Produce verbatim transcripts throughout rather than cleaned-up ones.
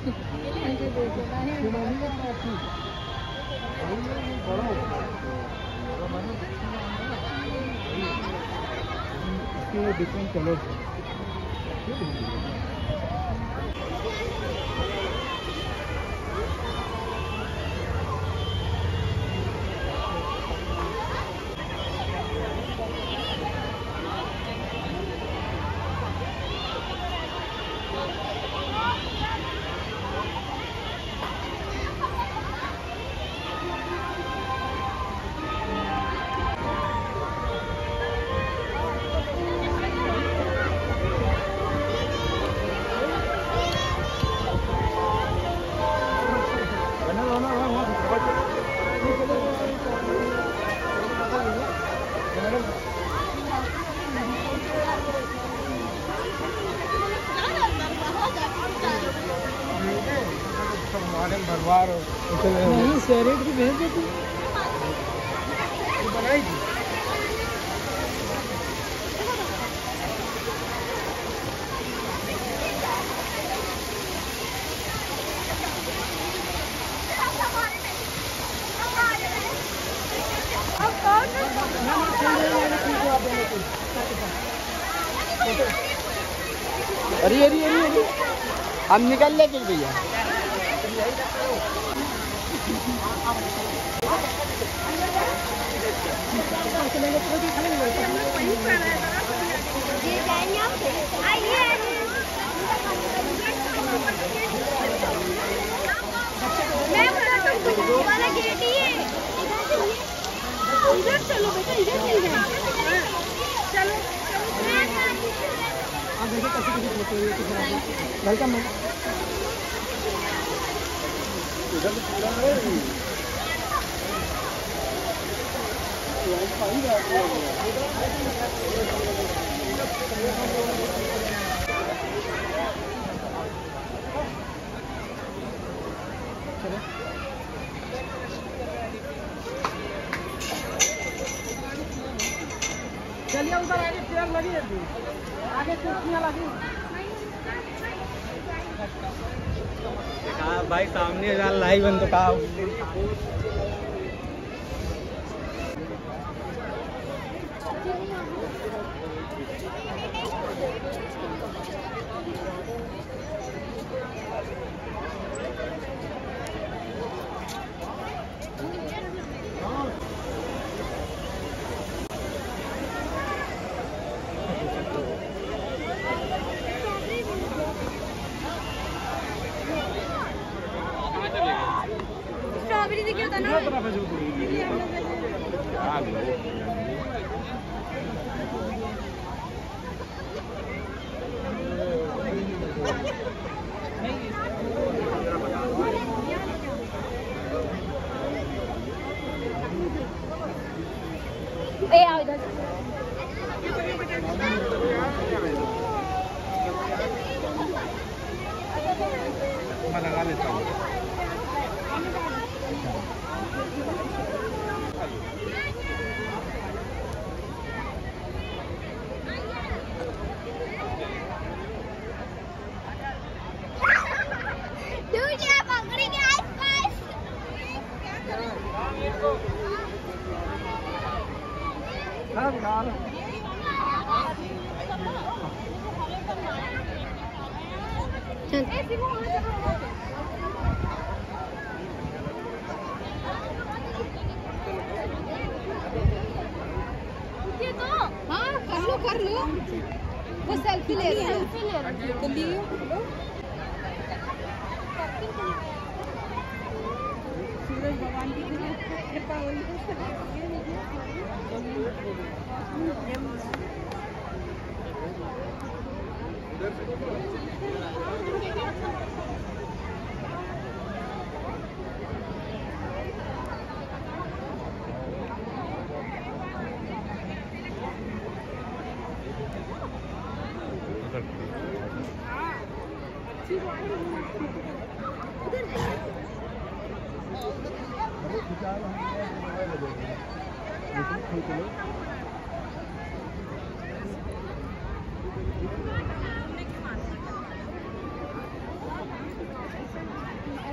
Different colour भरवार शेरेट भी भेज देती बनाई थी। अरे अरे अरे अरे हम निकल लेके भैया इधर चलो बेटा, इधर चल जाए। चलो आप देखिए कैसे कैसे फोटो वेलकम मैम। चलिए उधर आगे चेयर लगी है, आगे कुर्सियाँ लगी। कहा भाई सामने लाइव बन तो कहा स्ट्रॉबेरी देखिए होता ना। ए आओ इधर। मैं लगा लेता हूँ। हाँ कर लो कर लो, वो सेल्फी ले रहे हैं। तो लियो सूरज भगवान की कृपा हुई।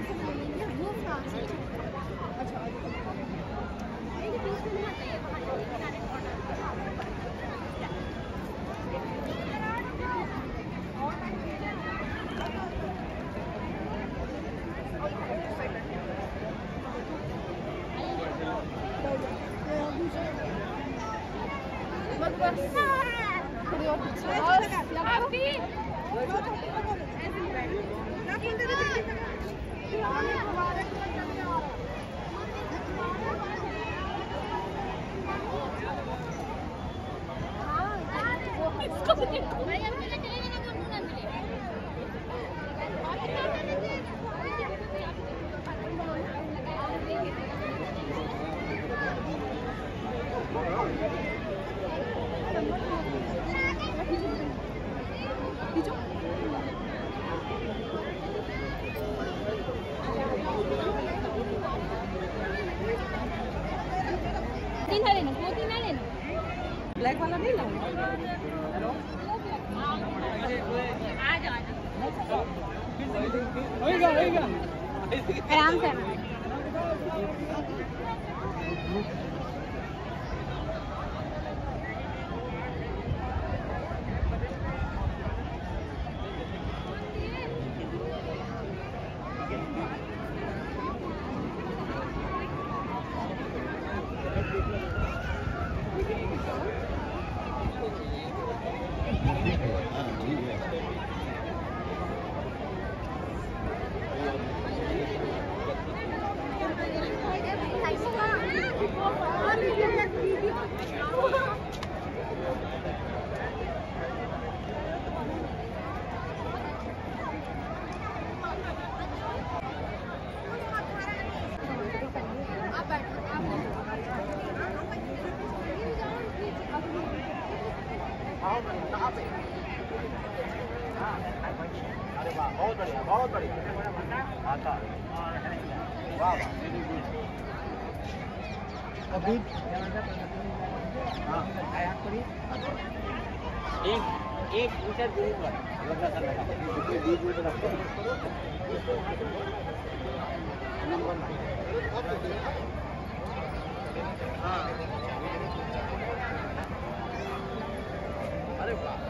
तीन है लेना, दो तीन है लेना। ब्लैक वाला नहीं लाऊंगा। आ जाओ होएगा होएगा आराम से। अरे वाह, बहुत बढ़िया, बहुत बढ़िया। आता वाह वाह, अभी हाँ एक एक मीटर दूरी पर लगा सा लगा बीच में रखो नंबर हाँ अरे वाह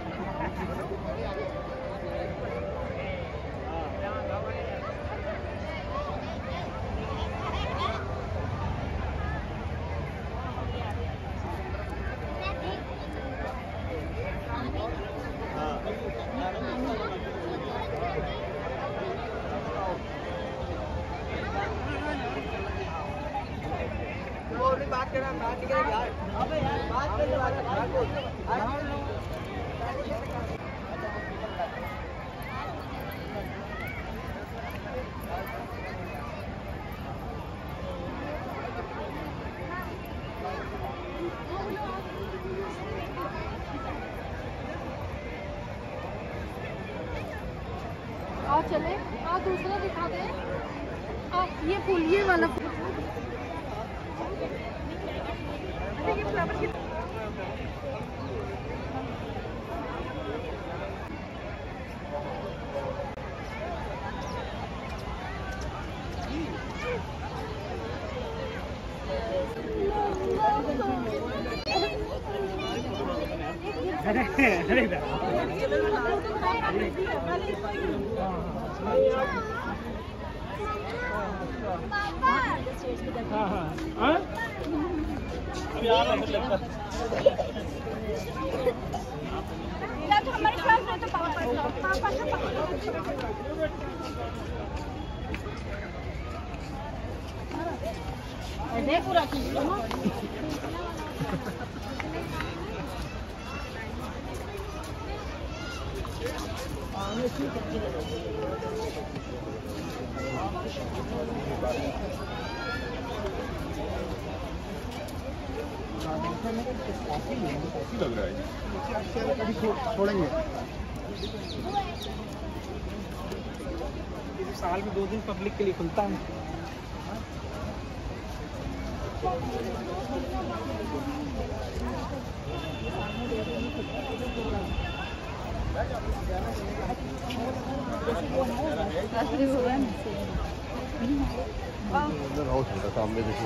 बात कर रहा बात कर यार अबे यार बात कर बात आओ चले आओ दूसरा दिखा दे। आ ये फूल ये वाला फूल ये फ्लावर की अरे अरे हाँ हाँ अभी आ रहा है तो हमारे क्लास में तो पापा पापा अरे पूरा चीज कॉफी लग रहा है कभी छोड़ेंगे साल में दो दिन पब्लिक के लिए खुलता है। भवन इधर हाउस है सामने देखिए।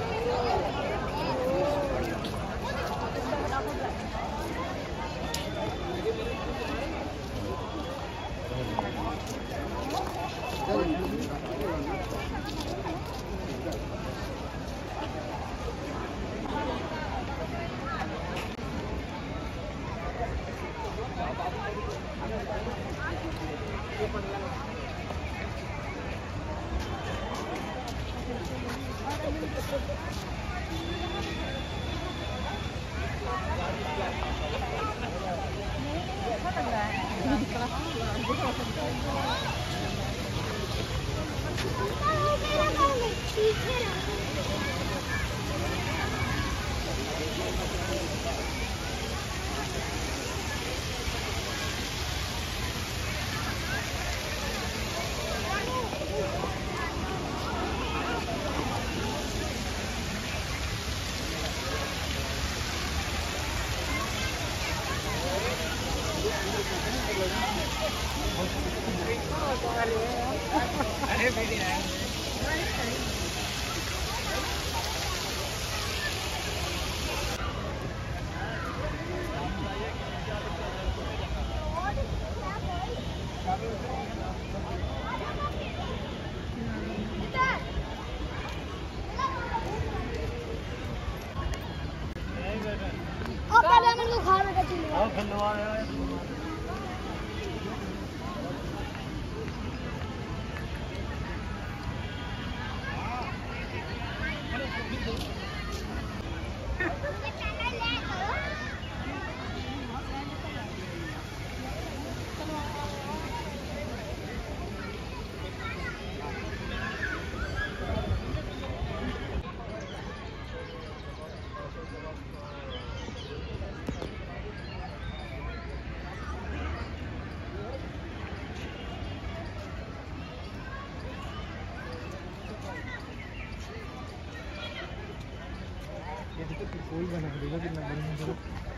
कोई बना देगा कितना बढ़िया।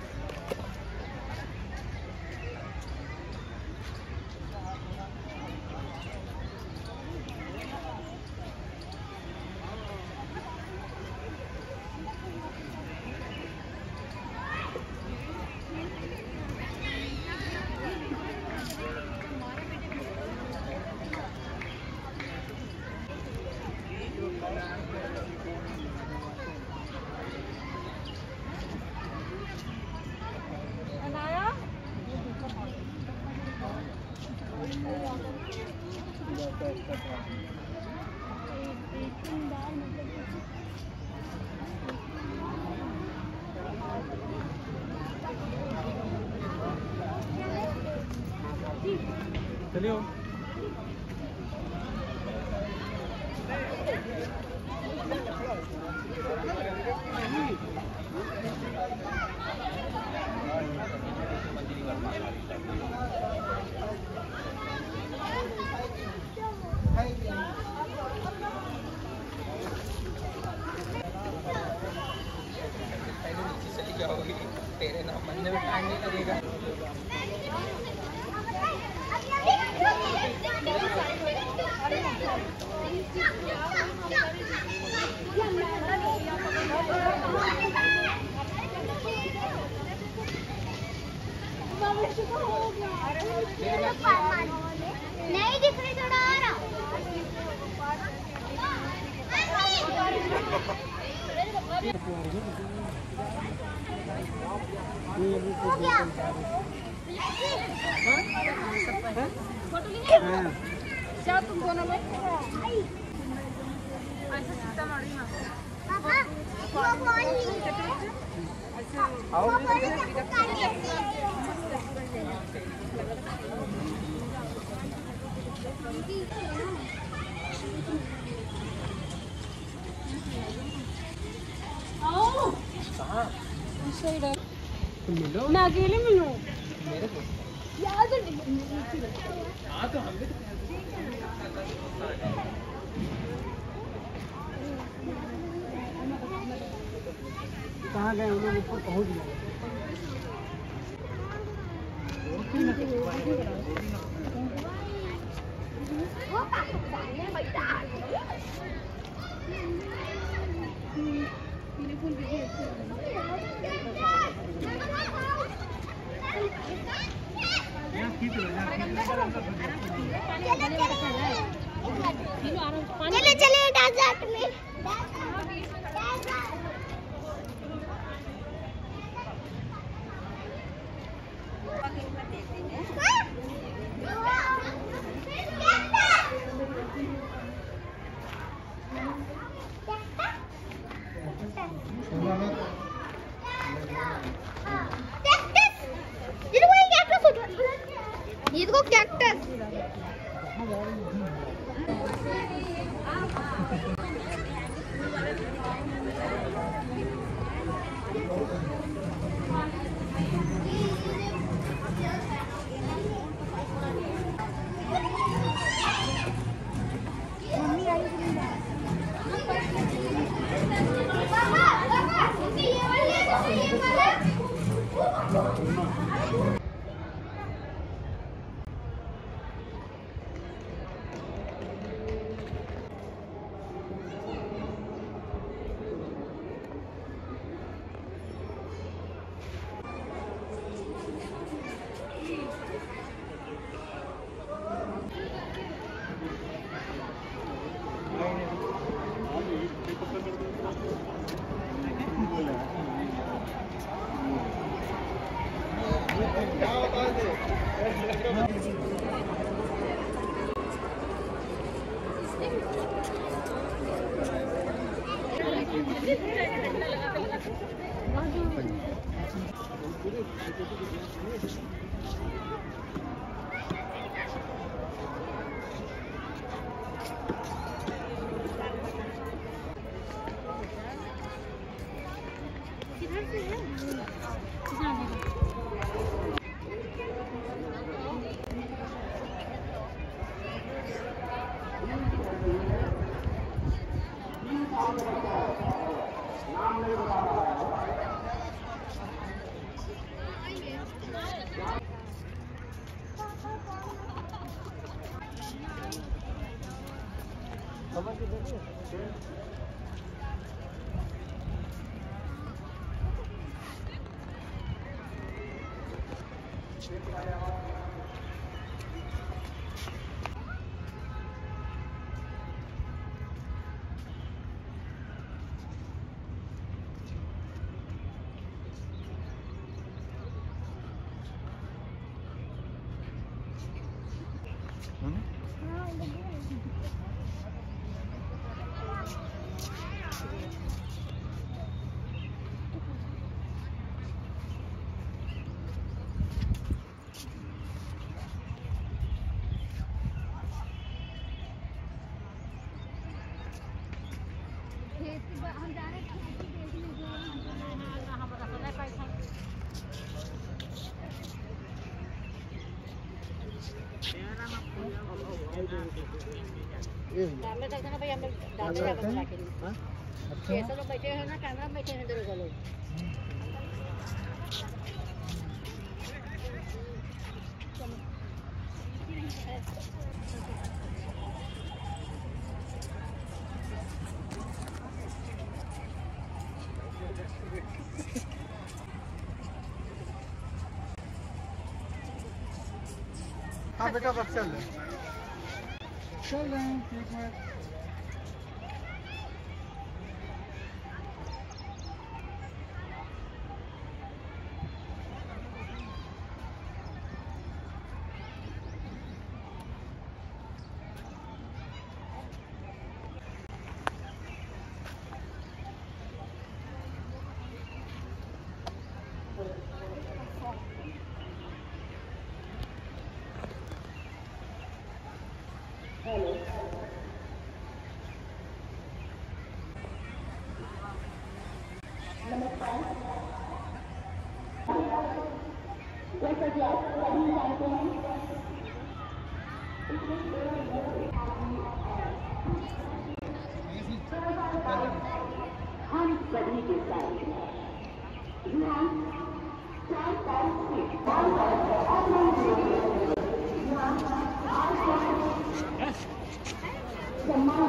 चलिए तेरे नाम बनने में टाइम नहीं लगेगा। नहीं दिख रही थोड़ा आ रहा। क्या तुम दोनों में ऐसा सिस्टम आ रही है पापा वो बॉल आओ मैं अकेले मिलूं मेरे को याद हाँ तो हम भी कहाँ गए हम लोग ऊपर पहुँच गए। वो पाकिस्तान में बैठा डेजर्ट में ये देखो कैक्टस। कैमरे तक ना भाई हम डालते हैं बना के। हां कैसे लोग बैठे हैं ना कैमरा में बैठे हैं इधर उधर लोग। हाँ बेटा बस चल रहे चल रहे हैं एक मिनट। जैसा कि आप सभी जानते हैं हम सभी के साथ यहाँ चार तारीख से सम्मान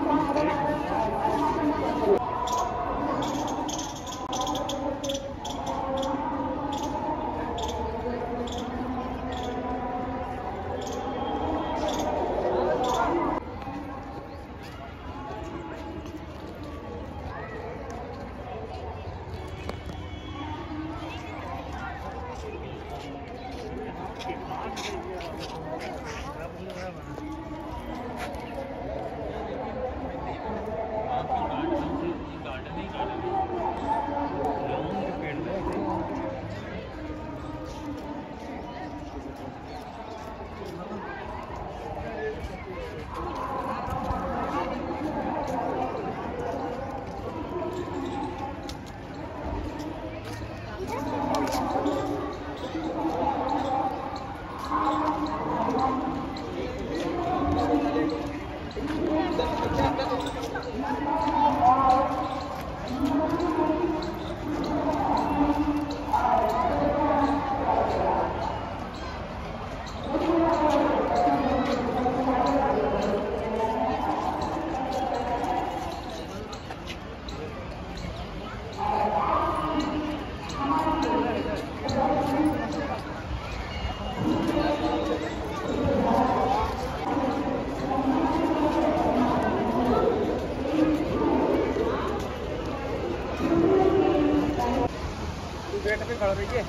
खड़ा रहिए।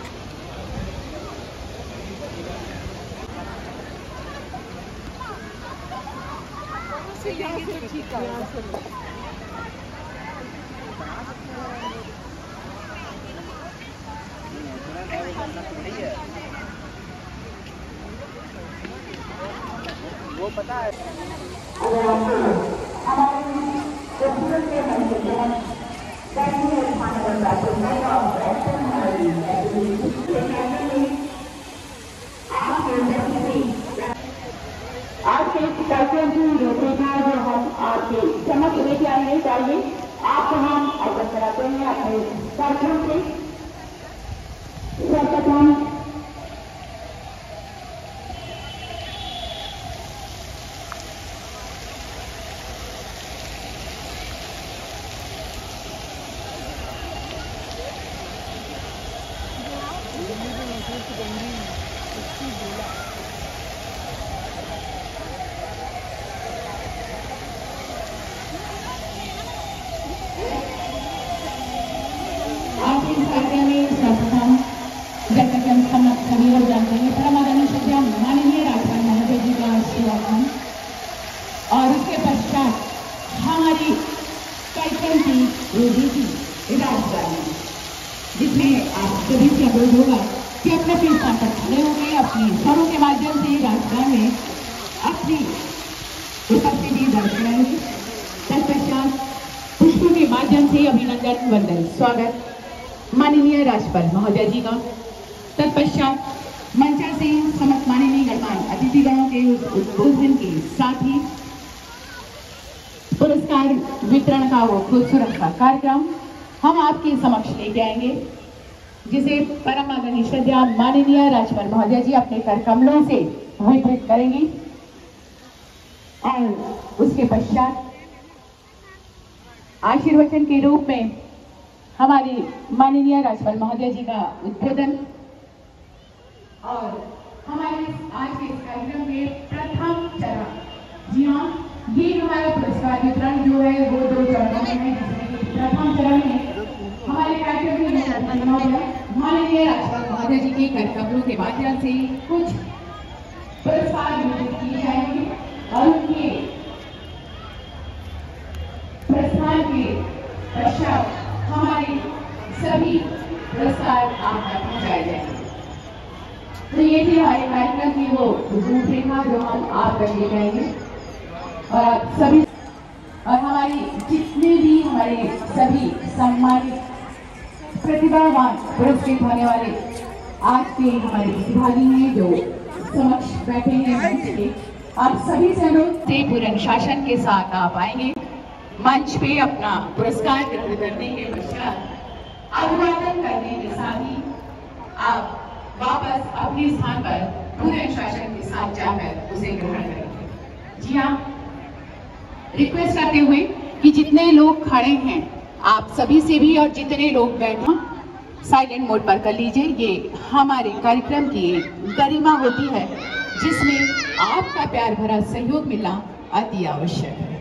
वो पता है अगर आपको हमारे रेस्टोरेंट के मैनेजर कैसे खाना बनाते हैं और ऐसे हमारी आज के कार्यक्रम की रूपरेखा जो हम आपके समझ लेके आएंगे, चाहिए आपको हम अवगत कराते हैं अपने कार्यक्रम से। सर्वप्रथम जैसा कि हम सभी लोग जानते हैं परमादानी सत्या माननीय राज्यपाल महोदय जी का स्वागत और उसके पश्चात हमारी कार्यक्रम की रूपरेखा राज्यपाल जिसमें आप सभी से अनुरोध होगा कि अपने अपने स्थान पर खड़े होकर अपनी स्वरों के माध्यम से राज्यपाल में अपनी उपस्थिति दर्ज कराएंगे। तत्पश्चात पुष्पों के माध्यम से अभिनंदन वंदन स्वागत माननीय राज्यपाल महोदय जी का। तत्पश्चात मंचा से समस्त माननीय गणमान्य अतिथिगणों के उद्बोधन के साथ ही पुरस्कार वितरण का वो खूबसूरत सा कार्यक्रम हम आपके समक्ष लेके आएंगे, जिसे परम आदरणीय श्रद्धा माननीय राज्यपाल महोदय जी अपने कर कमलों से वितरित करेंगी और उसके पश्चात आशीर्वचन के रूप में हमारे माननीय राज्यपाल महोदय जी का उद्बोधन और हमारे आज के इस कार्यक्रम के प्रथम चरण। जी हाँ, ये हमारा पुरस्कार वितरण जो है वो दो चरणों में है, जिसमें प्रथम चरण में हमारे कार्यक्रम के माननीय राज्यपाल महोदय जी के कर कमलों के माध्यम से कुछ पुरस्कार वितरित किए जाएंगे और उनके प्रस्थान के पश्चात हमारे सभी पुरस्कार आप तक पहुंचाए जाएंगे। तो ये थी हमारे कार्यक्रम की वो रूपरेखा जो हम आप तक ले जाएंगे और आप सभी और हमारी जितने भी हमारे सभी सम्मानित प्रतिभावान पुरस्कृत होने वाले आज के हमारे प्रतिभागी हैं जो समक्ष बैठे हैं मंच पे, आप सभी से अनुरोध से पूर्ण अनुशासन के साथ आप आएंगे मंच पे अपना पुरस्कार ग्रहण करने के पश्चात अभिवादन करने के साथ ही आप वापस अपने स्थान पर पूरे अनुशासन के साथ जाकर उसे ग्रहण करेंगे। जी हाँ, रिक्वेस्ट करते हुए कि जितने लोग खड़े हैं आप सभी से भी और जितने लोग बैठे साइलेंट मोड पर कर लीजिए। ये हमारे कार्यक्रम की गरिमा होती है जिसमें आपका प्यार भरा सहयोग मिलना अति आवश्यक है।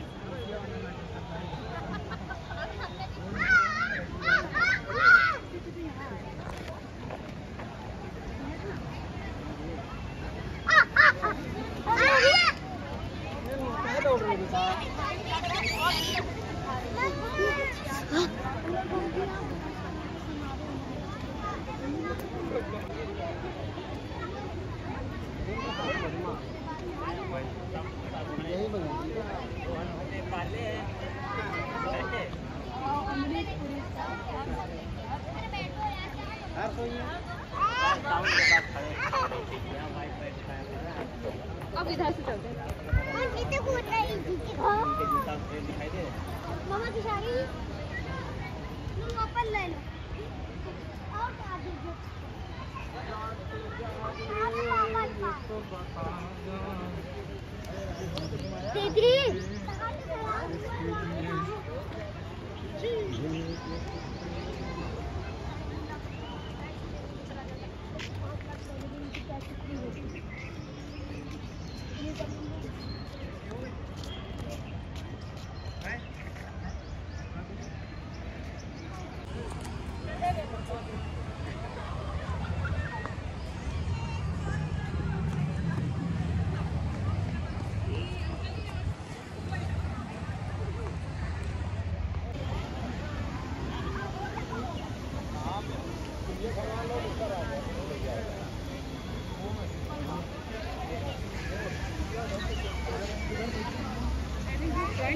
अब इधर से चलते हैं। मामा की शादी तुम अपन ले लो और क्या दीजिए दीदी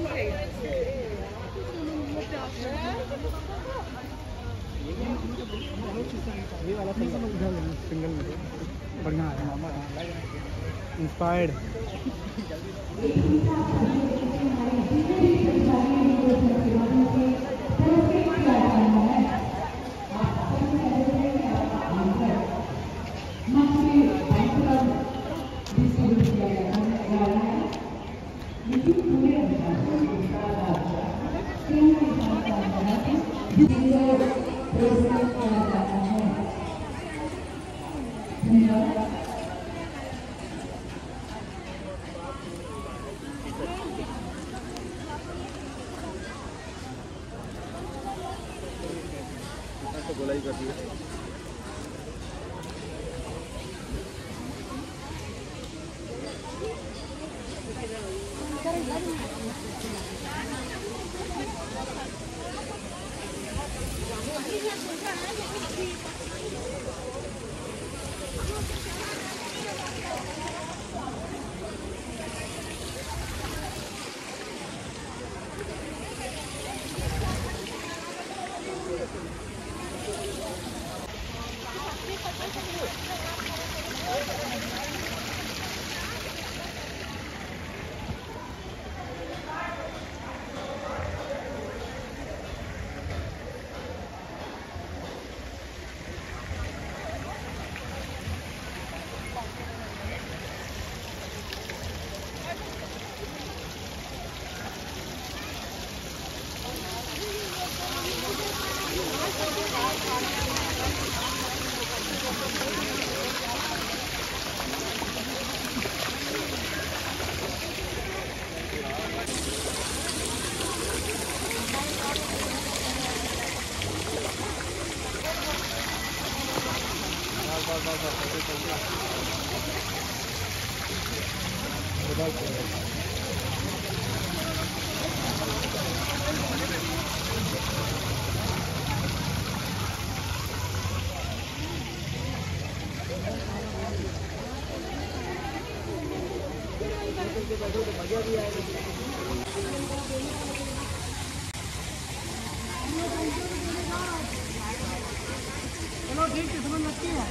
ये वाला सिंगल में बढ़िया है मामा, इंस्पायर्ड। गोलाई कर दिया। चलो ठीक है, समझ लगती है।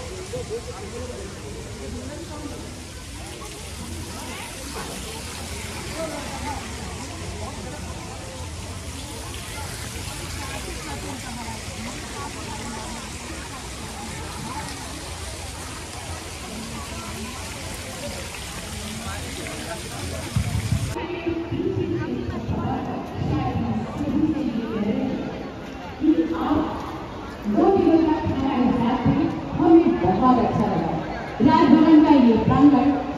बहुत अच्छा लगा। राजभवन का ये प्रांगण